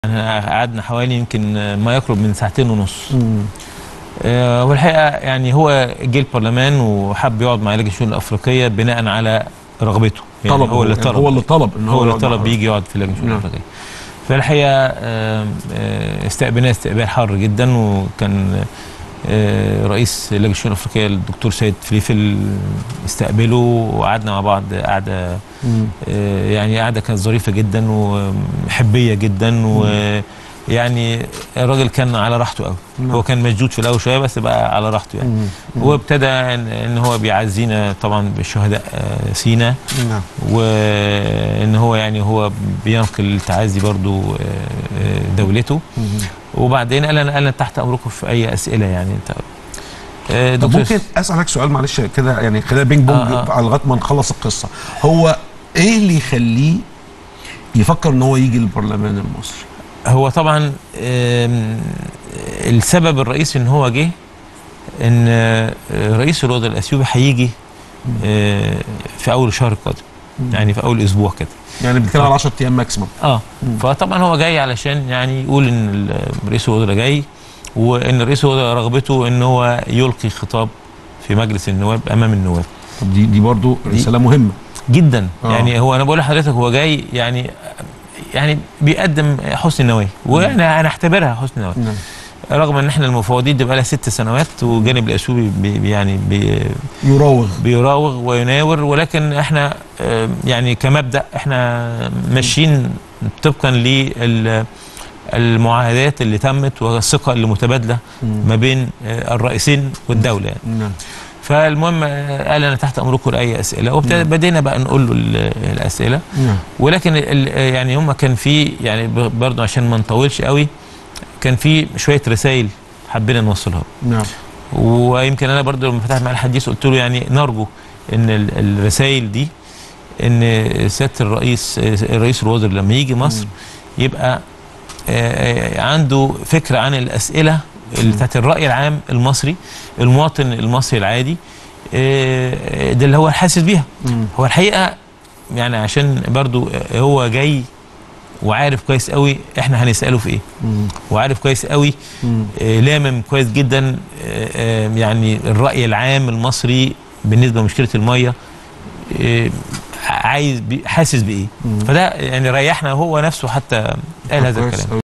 قعدنا حوالي يمكن ما يقرب من ساعتين ونص. والحقيقه يعني هو جه البرلمان وحب يقعد مع لجنه الشؤون الافريقيه بناء على رغبته، يعني طلب هو اللي طلب ان هو اللي طلب يجي يقعد في لجنه الشؤون الافريقيه. فالحقيقه استقبلناه استقبال حار جدا، وكان رئيس لجنه الشؤون الافريقيه الدكتور سيد فليفل استقبله، وقعدنا مع بعض قعده يعني قعده كانت ظريفه جدا وحبيه جدا، ويعني الراجل كان على راحته قوي. هو كان مشدود في الاول شويه بس بقى على راحته يعني. وابتدى ان هو بيعزينا طبعا بالشهداء سينا، وان هو يعني هو بينقل التعازي برضو دولته. وبعدين قال انا تحت امركم في اي اسئله يعني. طب ممكن اسالك سؤال معلش كده يعني خلينا بينج بونج لغايه ما نخلص القصه. هو ايه اللي يخليه يفكر ان هو يجي للبرلمان المصري؟ هو طبعا السبب الرئيسي ان هو جه ان رئيس الوزراء الاثيوبي هيجي في اول الشهر القادم، يعني في اول اسبوع كده، يعني بنتكلم على 10 ايام ماكسيموم. فطبعا هو جاي علشان يعني يقول ان رئيس الوزراء جاي، وان رئيس الوزراء رغبته ان هو يلقي خطاب في مجلس النواب امام النواب. طب دي برضه رساله مهمه جدا. يعني هو انا بقول لحضرتك هو جاي يعني بيقدم حسن النوايا، وانا هنعتبرها حسن نوايا. رغم ان احنا المفوضين دي بقى لها 6 سنوات، والجانب الاثيوبي بيراوغ ويناور، ولكن احنا يعني كمبدا احنا ماشيين طبقا للمعاهدات اللي تمت والثقه اللي متبادله ما بين الرئيسين والدوله يعني. فالمهم قال انا تحت امركم لاي اسئله، وبدينا بقى نقول له الاسئله. ولكن يعني هم كان في يعني برضه عشان ما نطولش قوي، كان في شويه رسائل حبينا نوصلها له. ويمكن انا برضه لما فتحت مع الحديث قلت له يعني نرجو ان الرسائل دي ان سياده رئيس الوزراء لما يجي مصر يبقى عنده فكره عن الاسئله بتاعت الراي العام المصري، المواطن المصري العادي، ده اللي هو حاسس بيها. هو الحقيقه يعني عشان برضو هو جاي وعارف كويس قوي احنا هنساله في ايه، وعارف كويس قوي لامم كويس جدا يعني الراي العام المصري بالنسبه لمشكله الميه حاسس بايه. فده يعني ريحنا، هو نفسه حتى قال هذا الكلام.